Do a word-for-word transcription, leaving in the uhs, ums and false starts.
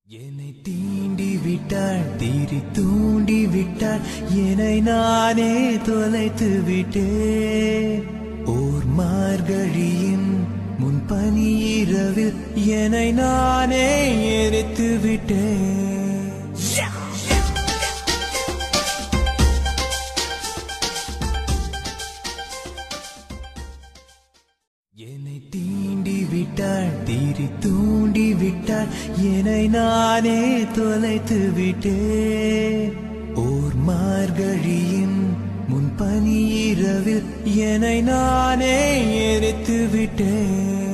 என்னை தீண்டி விட்டாள், தீரி தூண்டி விட்டாள், என்னை நானே தொலைத்து விட்டேன். ஓர் மார்கழியின் முன்பனி இரவில் என்னை நானே எரித்து விட்டேன். என்னை தீண்டி விட்டாள், தீரி தூண்டி விட்டாள், என்னை நானே தொலைத்து விட்டேன். ஓர் மார்கழியின் முன்பனி இரவில் என்னை நானே எரித்து விட்டேன்.